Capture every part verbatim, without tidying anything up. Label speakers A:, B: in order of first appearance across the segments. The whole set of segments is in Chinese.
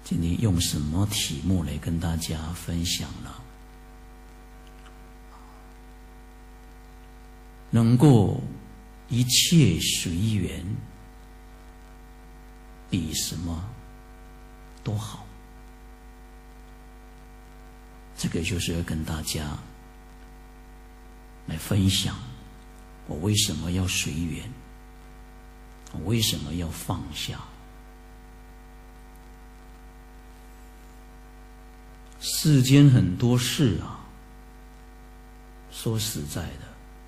A: 今天用什么题目来跟大家分享呢？能够一切随缘，比什么都好。这个就是要跟大家来分享，我为什么要随缘，我为什么要放下。世间很多事啊，说实在的，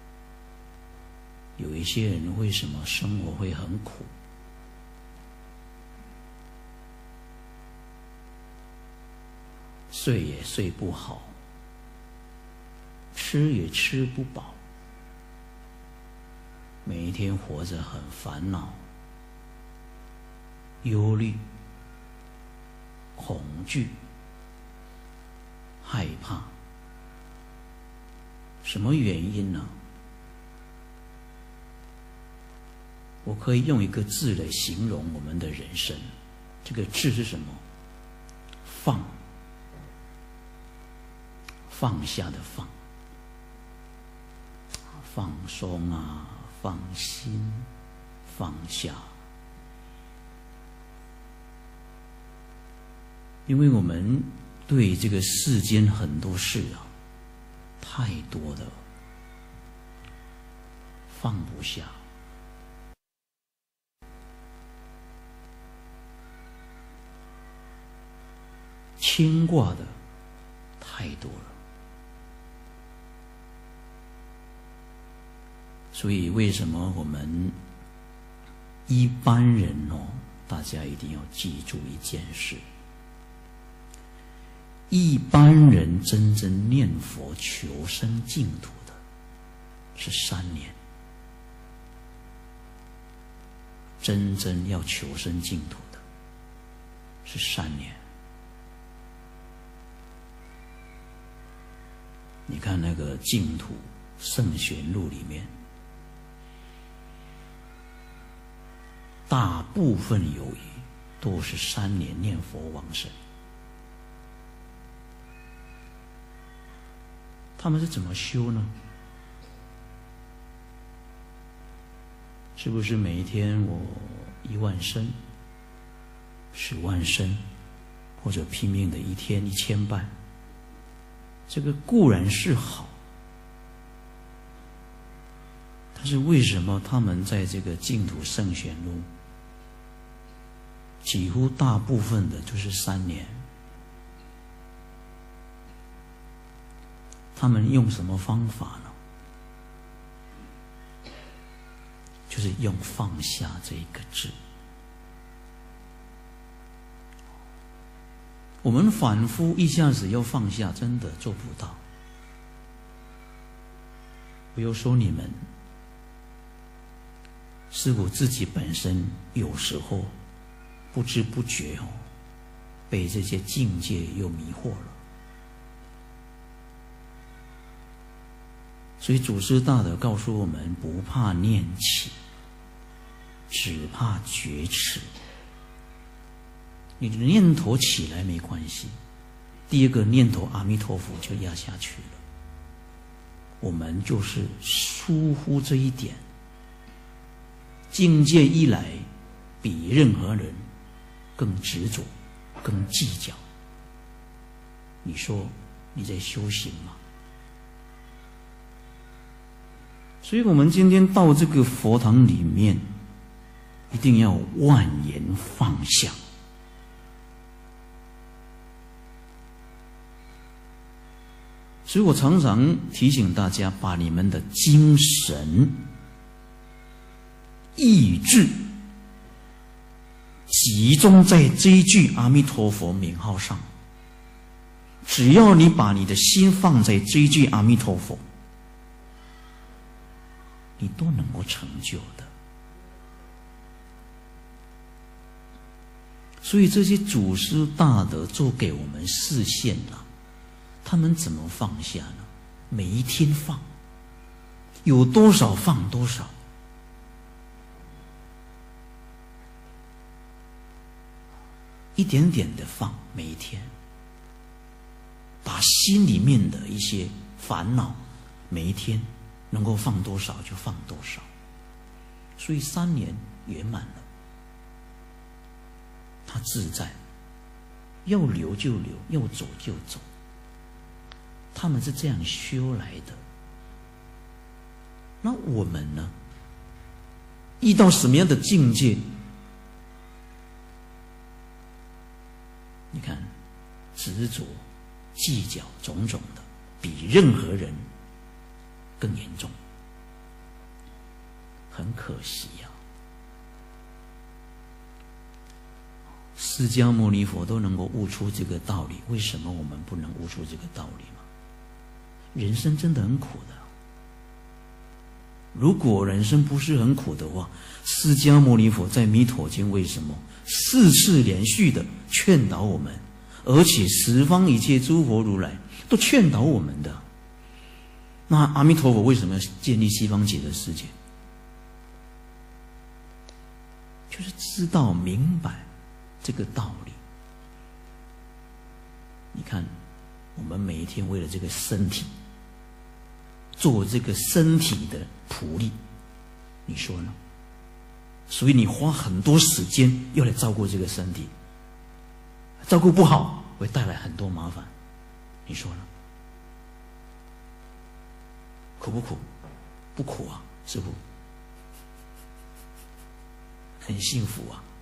A: 有一些人为什么生活会很苦？睡也睡不好，吃也吃不饱，每一天活着很烦恼、忧虑、恐惧、害怕。什么原因呢？我可以用一个字来形容我们的人生，这个字是什么？放。放下的放，放松啊，放心，放下。因为我们对这个世间很多事啊，太多的放不下，牵挂的太多了。所以为什么我们一般人哦，大家一定要记住一件事，一般人真正念佛求生净土的是三年，真正要求生净土的是三年。你看那个净土圣贤录里面，大部分有余都是三年念佛往生。他们是怎么修呢？是不是每一天我一万声、十万声，或者拼命的一天一千拜？这个固然是好，但是为什么他们在这个净土圣贤录几乎大部分的就是三年？他们用什么方法呢？就是用放下这一个字。我们反复一下子要放下，真的做不到。不要说你们，是我自己本身有时候不知不觉哦，被这些境界又迷惑了。所以祖师大德告诉我们，不怕念起，只怕觉迟。你的念头起来没关系，第二个念头阿弥陀佛就压下去了。我们就是疏忽这一点，境界一来，比任何人更执着、更计较。你说你在修行吗？所以我们今天到这个佛堂里面，一定要万言放下。所以我常常提醒大家，把你们的精神、意志集中在这一句阿弥陀佛名号上。只要你把你的心放在这一句阿弥陀佛，你都能够成就的。所以这些祖师大德做给我们示现了，他们怎么放下呢？每一天放，有多少放多少。 一点点的放，每一天，把心里面的一些烦恼，每一天能够放多少就放多少。所以三年圆满了，他自在，要留就留，要走就走。他们是这样修来的。那我们呢？遇到什么样的境界？你看，执着、计较种种的，比任何人更严重。很可惜呀、啊，释迦牟尼佛都能够悟出这个道理，为什么我们不能悟出这个道理吗？人生真的很苦的。如果人生不是很苦的话，释迦牟尼佛在弥陀经为什么四次连续的劝导我们，而且十方一切诸佛如来都劝导我们的？那阿弥陀佛为什么要建立西方极乐世界？就是知道明白这个道理。你看，我们每一天为了这个身体，做这个身体的仆役，你说呢？所以你花很多时间要来照顾这个身体，照顾不好会带来很多麻烦，你说呢？苦不苦？不苦啊，师父，很幸福啊。